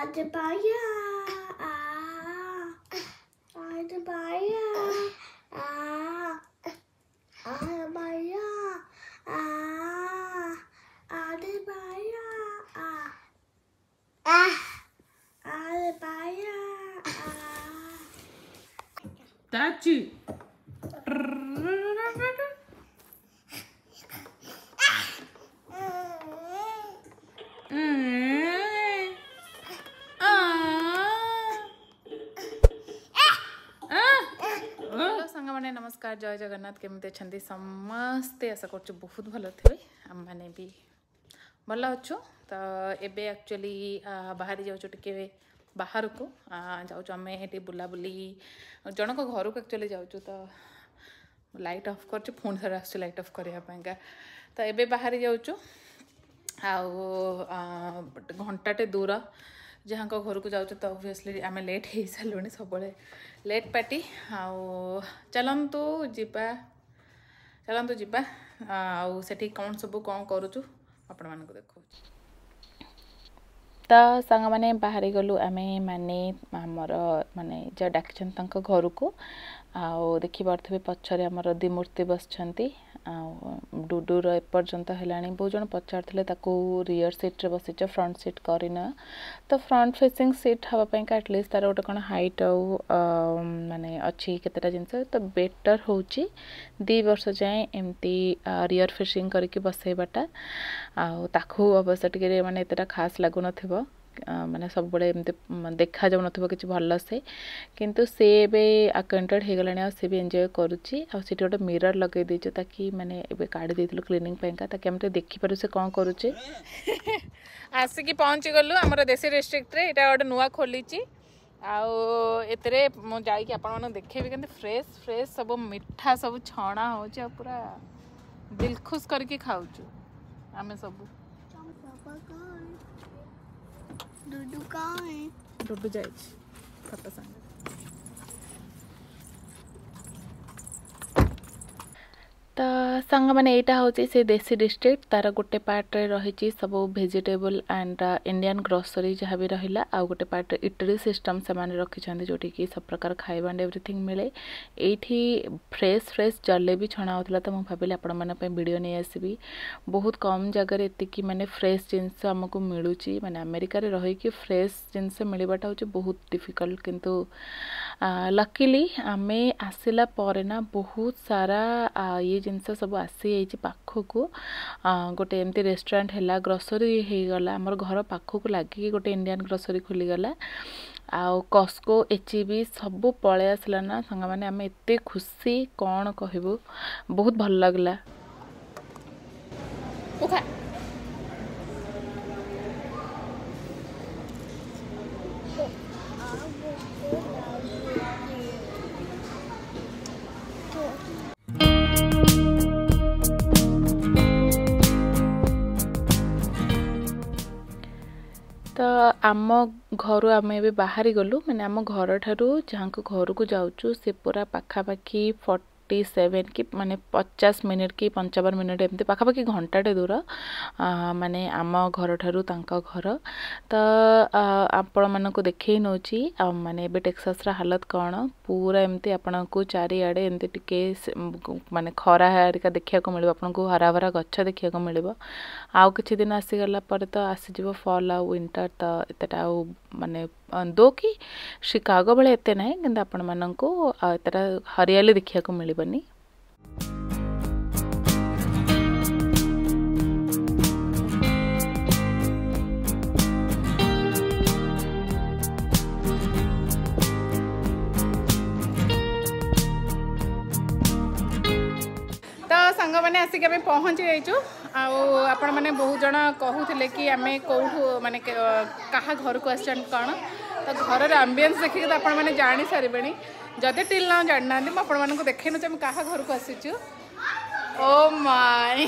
Adabaya. Adabaya. Adabaya. Adabaya. Adabaya. Tachi. सामने नमस्कार जय जगन्नाथ केमती अच्छा समस्ते आशा कर बहुत भल थे आम मैंने भी भल अच्छु तो एबे एक्चुअली बाहरी जाऊँ टे बाहर को जाऊँ आम ये बुलाबुली जनक घर को एक्चुअली जाऊँ तो लाइट ऑफ कर पुणी थोड़े आस लाइट ऑफ करने तो एबे बाहरी जाऊँ घंटाटे दूर जहाँ घर को जाऊँ तो ऑब्वियसली आम लेट हो सारे सब लेट पार्टी चलतु जीवा आठी कौन सब कौन करुचु आपण मान देखो तो सांग मैंने बाहरी गलु आम माने आमर माने जो डाकिछन तांको घर को देखि पार्थे पछरे आमर दी मूर्ति बसछंती डुडूर एपर्यंत है बहुत जन पचारे रियर सीट रे बसीच फ्रंट सीट करना तो फ्रंट फेसिंग सीट हाँपाई एटलिस्ट तार गोटे कौन हाइट माने अच्छी केतेटा जिनस तो बेटर हो 2 वर्ष जाए एमती रियर फेसिंग करके बसैबाटा आखु अवश्य टे माने एतेटा खास लगुन माने सब बड़े एमती देखा जाऊ नथिबो किछि भल से किंतु से एबे अक्वेंटेड हे गलानी आ से भी एन्जॉय करूची आ सिटी गोटे मिरर लगे देछु ताकि माने एबे काढी देथिलु क्लीनिंग पैंका ताकि हमते देखि पारु से कोन करूची आसी की पहुंच गलु हमर देसी डिस्ट्रिक्ट रे एटा गोटे नुवा खोलीची आउ एतरे मो जाई कि आपण मन देखेबे केंते फ्रेश फ्रेश सब मिठा सब छणा होची आ पूरा दिल खुश करके खाउछु आमे सब डुडू कहाँ है? डुडू जाए फोटो संग तो सांग मैंने यहाँ हूँ से देसी डिस्ट्रिक्ट तार गोटे पार्ट रे रही सब वेजिटेबल एंड इंडियन ग्रोसरी जहाँ भी रहा आ गोटे पार्ट इटरी सिस्टम से मैंने रखी जोटी की सब प्रकार खाଇବା एंड एवरीथिंग मिले ये फ्रेश फ्रेश जलेबी छणा होता तो मुझे भाविली आपण माने वीडियो नहीं आसबि बहुत कम जगह एतिकी माने फ्रेश जिनस आमको मिलूची माने अमेरिका रे रही कि फ्रेश जिनस मिलवाटा होची बहुत डिफिकल्ट किंतु लकीली आमे आसिला परे ना बहुत सारा ये जिनस सब आसी जाइए पाखक गोटे एमती रेस्टोरेंट है ग्रोसरी हो गला आमर घर पाखक लगिकी गोटे इंडियन ग्रोसरी खोलीगला आउ कस्को एचबी सब पलै आसला ना सांग मैंने आम एत खुशी कौन कहबू बहुत भल लगला तो आम घर आम ए बाहरी गलु मैंने आम घर ठारू जहाँ को घर को जाऊँ से पूरा पाखापाखि 47 कि माने 50 मिनिट कि 55 मिनिट एमती पाखापाखि घंटाटे दूर माने आम घर ठारू तांका घर तो आपण मानक देखै नौची माने एबे टेक्सास रा हालत कौन पूरा एमती आपण को चारिआडे एमती टिके माने खरा हारिका देखिया को मिलबो आपण को हरा भरा गच्छ देखिया को मिलबो आउ किछि दिन आसी गला पर तो आसी जीवो फॉल आ विंटर तो एतटा माने दो कि शिकागो बेले एते नाही किंतु आपण माननको एतटा हरियाली देखिया को मिलबनी सांग मैंने आसिक आम पहुँची जाइचु आपण मैंने बहुत जन कहूले कि आम कौठू माने क्या घर को आस कौन तो घर आम्बियंस देखिए तो आपण मैंने जानी सारे जदि टिल ना जाना मुझे आपको देखे ना क्या घर को आसीचु ओ माय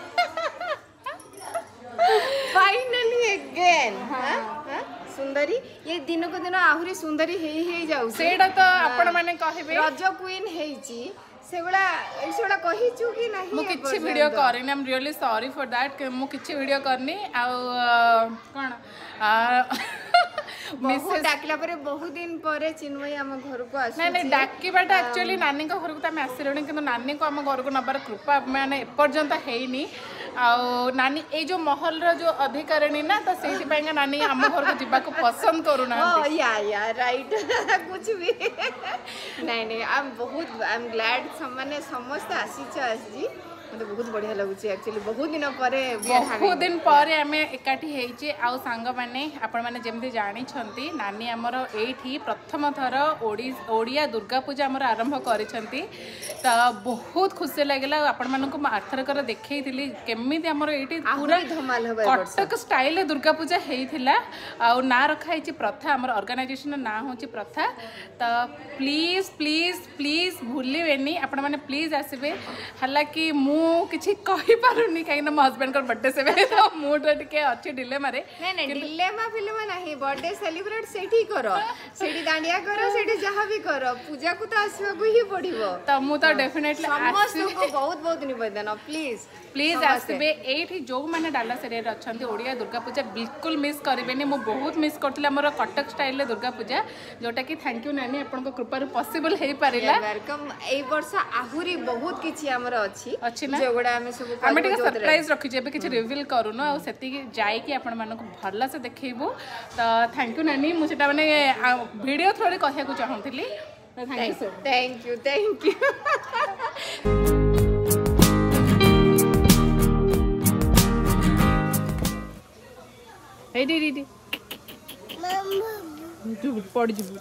फाइनली अगेन सुंदरी ये दिन को दिन आहुरी सुंदरी हे जाऊ सेडा तो आपण माने कहबे रज क्वीन हेची सेगुड़ा कहिचु कि नहीं मु किछि वीडियो करनी I am really sorry for that मु किछि वीडियो करनी आ कोन बहुत डाकिला पर बहुत दिन पर चिन्मयी आम घर को आस नहीं नहीं डाकिबाटा एक्चुअली नानी घर को आम आसिलुणी कि नानी को आम घर को नबार कृपा मैंने एपर्यंत हैनी आउ नानी ये जो महल रो जो अधिकारिणी ना तो से नानी आम घर को जावाक पसंद करूना या राइट कुछ भी नहीं नहीं आई एम ग्लैड माने समस्त आसी मते बहुत बढ़िया लगुच एक्चुअली बहुत दिन पर आम एकाठी होइचे आउ सांग माने आपण माने जेमती जानी छंती नानी हमर एठी प्रथम थर ओडिया दुर्गा पूजा हमर आरंभ करिसंती त बहुत खुशी लागला आपण मानन को आर्थर कर देखैथिली केमिति हमर एठी पूरा धमाल हबे कटक स्टाइल दुर्गा पूजा हेइथिला आउ ना रखाइची प्रथा हमर ऑर्गेनाइजेशन ना होची प्रथा त प्लीज प्लीज प्लीज भूलिबेनी आपण माने प्लीज आसीबे हालांकि मु किछि कहि पारुनी काहे ना मो हस्बैंड कर बर्थडे से तो मूड टिके अच्छे डिलेमा रे नहीं डिलेमा फिलेमा नहीं बर्थडे सेलिब्रेट सेठी करो सेठी दांडिया करो सेठी जहां भी करो पूजा को तो आसीबा को ही पड़िबो त मु तो डेफिनेटली समस्त को बहुत बहुत निवेदन प्लीज प्लीज आसबे एठी जो माने डाला एरिया अछंती ओडिया दुर्गा पूजा बिल्कुल मिस करिवेनी मु बहुत मिस करथिला हमर कटक स्टाइल रे दुर्गा पूजा जोटा कि थैंक यू नानी आपन को कृपा रे पॉसिबल हे पारिला वेलकम ए वर्ष आहुरी बहुत किछि हमर अछि ना जोगुडा हमें सब हमें टिके सरप्राइज रखि जेबे किछि रिवील करूनो आ सेति जाई कि आपन मानन को भल्ला से देखैबो त थैंक यू नानी मु सेटा माने वीडियो थ्रू रे कहिया को चाहंतली थैंक यू Hey, Didi. पड़ जीव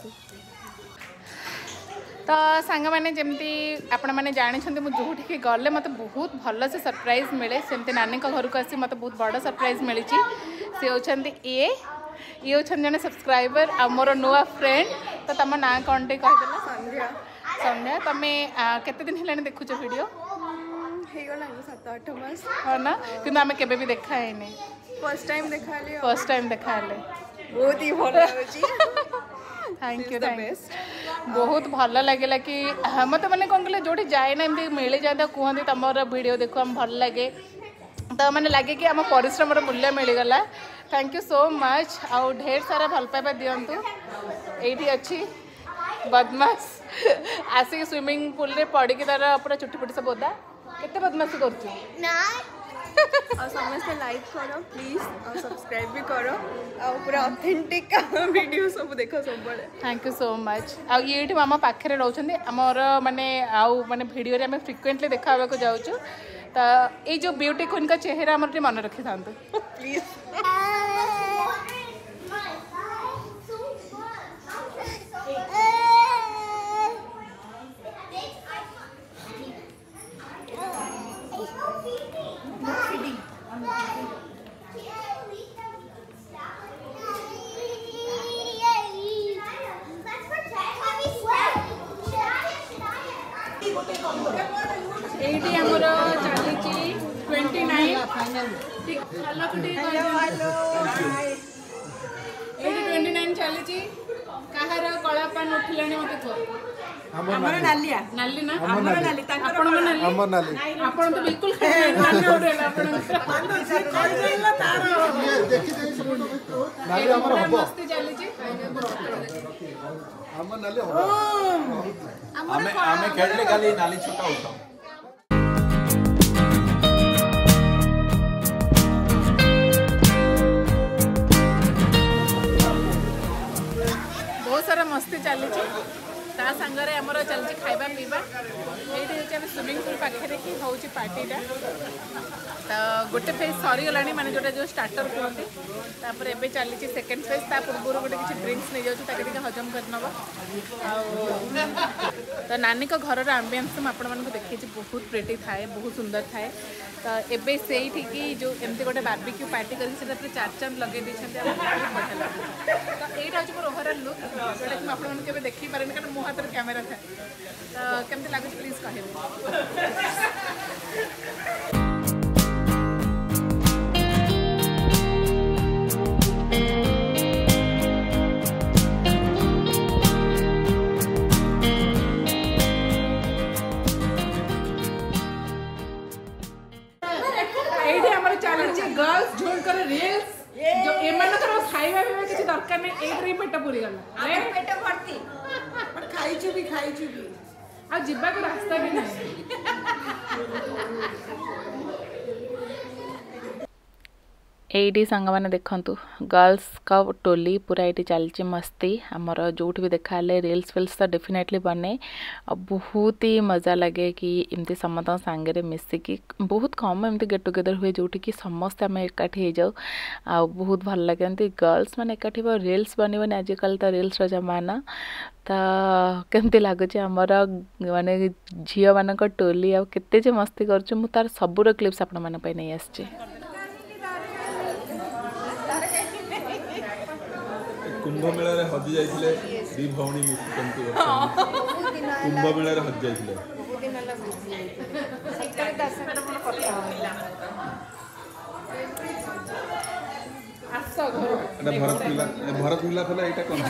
तो सांग मैंने जमती आपण मैंने जानी मुझे गले मत बहुत भल से सरप्राइज मिले सेमती नानी घर को आसी मत बहुत बड़ सरप्राइज मिली सी होती ये होती जन सब्सक्राइबर आ मोर नुआ फ्रेंड तो तुम ना कौन टे कहीदेला संध्या संध्या तुम्हें केते दिन है देखुच वीडियो 7-8 मास हाँ ना कि आम केबे भी देखा है फर्स्ट टाइम देखा बहुत ही भल थैंक यू बहुत भल लगे कि मत मैंने कौन कहले जो जाए ना एमती मिल जाए कहते तुम वीडियो देखो आम भल लगे तो मैंने लगे कि आम परिश्रम मूल्य मिलगला थैंक यू सो मच आउ ढेर सारा भल पाइबा दिंतु ये अच्छी बदमाश आसिक स्विमिंग पूल रे पड़ी तार पूरा चुटी पुटी सब ओदा केते बदमाशी कर समस्त लाइक करो प्लीज और सब्सक्राइब भी करो और पूरा ऑथेंटिक वीडियो सब देखो सब बड़े थैंक यू सो मच आ ये मामा पाखे रोचंदी हमर माने आउ माने वीडियो रे हम फ्रिक्वेंटली देखाबा को जाउछु तो ये जो ब्यूटी क्वीन का चेहरा हमर मन रखि थांतु प्लीज एटी हमर चली 29 29 चली कहार कलापान उठिलानी मत कह हमर नालिया नाली ना हमर नाली आपण नाली हमर नाली आपण तो बिल्कुल नाली उठेला आपण नाली हमर हबो मस्ती चली हमर नाली हबो आमे खेलले खाली नाली छुटा उठाओ बहुत सारा मस्ती चली ता संगरे हमर चलची खाइबा पीबा एठी होचे हम स्विमिंग पूल पाखे ही होची पार्टीटा तो गोटे फेज सरी गलानी माने जोटा जो स्टार्टर कहते तापर एबे चली सेकेंड फेज ता पूर्व गोटे किसी ड्रिंक्स नहीं जाऊँ ताके टिके हजम करनबा तो नानी को घर आम्बियंस तो आपण मानक देखी बहुत प्रेटी थाए बहुत सुंदर थाए तो एबे सेठी की जो एमती गोटे बारबिक्यू पार्टी कर चार चांद लगे बहुत बढ़िया लगे तो यही हूँ मोर ओवरऑल लुक जोटा कि आपके देखी पारे कारण मो हाथ में कैमेरा था तो केमती लगे प्लीज कहे गर्ल्स झूम कर रील्स जो एमनकर ଖାଇବା ପିଇବା କିଛି ଦରକାର ନାହିଁ ଏଇଥିରେ ହିଁ ପେଟ ପୁରି ଗଲା पेट भर्ती ଖାଇଛୁ ବି ଆଉ ଯିବାକୁ ରାସ୍ତା ବି ନାହିଁ एटी सांग मैंने देखु गर्ल्स का टोली पूरा ये चलती मस्ती आमर जो भी देखा रील्स फिल्स तो डेफिनेटली बने बहुत ही मजा लगे कि इमती समस्त सांगे मिसिकी बहुत कम एमती गेट टुगेदर हुए जो कि समस्ते आम एकाठी हो जाऊ आ बहुत भल लगे गर्ल्स मैंने एकाठी रील्स बनबनी आजिकल तो रील्स जमाना तो केमती लगुच आमर माने झील मान टोली आ केते जे मस्ती कर तार सबूर क्लिप्स आपण मन नहीं आसचे कुंभ मेला रे हजि जाइथिले दी भौणी मिस केमती कुंभ मेला रे हजि जाइथिले बहुत दिन होला बुझी सेकर दर्शन मन कथा आसो घर एटा भरत मिला फले एटा कोन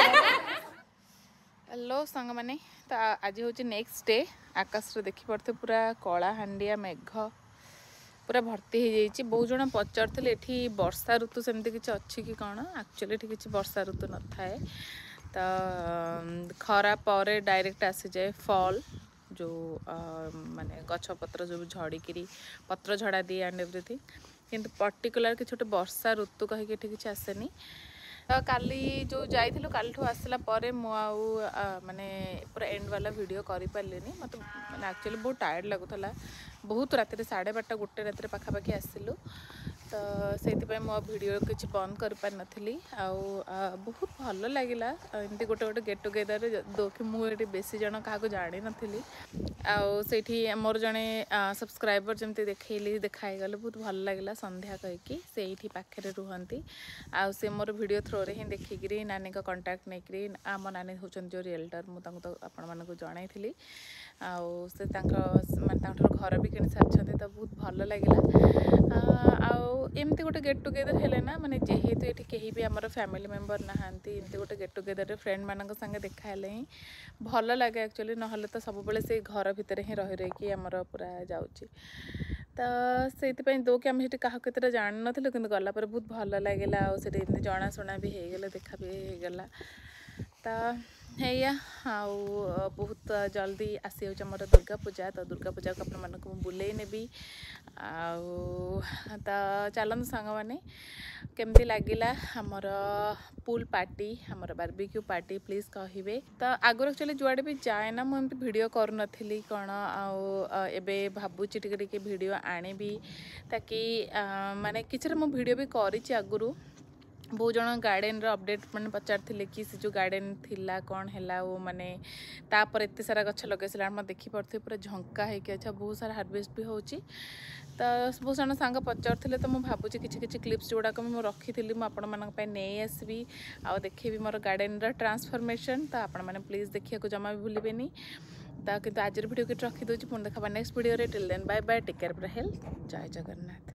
हेलो सांग मैंने तो आज हूँ नेक्स्ट डे आकाश देखी पड़ते पूरा कला हांडिया मेघ पूरा भर्ती हो जाइए बहुत जन पचार एठी वर्षा ऋतु सेमती किसी अच्छी कि कौन एक्चुअली एठी किसी वर्षा ऋतु न थाए तो खरा पर डायरेक्ट आसी जाए फॉल जो माने गछ पत्र जो झड़िकी पत्र झड़ा दिए एंड एवरीथिंग किंतु पर्टिकुलर कि छोटे वर्षा ऋतु कहीं किसी आसेनी तो काली जो जाइलु काली आसला माने पूरा एंड वाला वीडियो करि पारलिनी मत माने एक्चुअली बहुत टायर्ड लगुला बहुत रात 12:30 1 रात पाखापाखि आसिलु तो से मो वीडियो किसी बंद कर पार नथली बहुत भल लगिला एमती गोटे गोटे गेट टुगेदर दो कि मुझे बेसी जन क्या जानी नी आठी मोर जड़े सब्सक्राइबर जमी देखली देखाई गले बहुत भल लगिला संध्या कहीकि से पाखे रुहती से मोर वीडियो थ्रो रे ही देखिकी नानी का कांटेक्ट नहीं आम नानी होचन जो रियल्टर मुझे तो आपण मानक जनई से घर भी किणी सारी तो बहुत भल लगिला एमती गोटे गेट टुगेदर हेले ना माने जेहेतु ये कहीं भी आमर फैमिली मेंबर नहांती एमती गोटे गेट टुगेदर फ्रेंड मानक संगे देखा हेले ही भल लगे एक्चुअली नहले तो सब बेले से घर भितर ही रही रही आमर पूरा जाऊँगी तो से दो कि आम क्या जान नु कि गला बहुत भल लगे आमती जनाशुना भी हो गला देखा भी हो गला तो हैया बहुत जल्दी आसी आमर दुर्गा पूजा तो दुर्गा पूजा को आपण मानक बुले नेबी तो चलते सांग मैंने केमती लगिला हमर पूल पार्टी हमर बारबिक्यू पार्टी प्लीज कहिबे तो आगुर एक्चुअली जुआड़े भी जाए ना मुझे वीडियो करूनथी कौन आबे भावुची टिके वीडियो आनिबी ताकि माने किसी मो वीडियो भी करी आगुरु बहुत जन गार्डन अपडेट मैंने पचार कि से जो गार्डन थिला कौन है वो माने तापर एत सारा गछ लगे देखी पड़े पूरा झंका होके अच्छा बहुत सारा हार्वेस्ट भी होची तो बहुत जन सांग पचार तो मुझे भावुची किसी क्लिप्स जोड़ाक मुझे रखी मुझे नहीं आसबि आ देखेबी मोर गार्डन ट्रांसफॉर्मेशन तो आपण मैंने प्लीज देखा जमा भी भूलें तो किंतु आज वीडियो किट रखी दूसरी पुणी देखा next video till then bye bye take care health जय जगन्नाथ।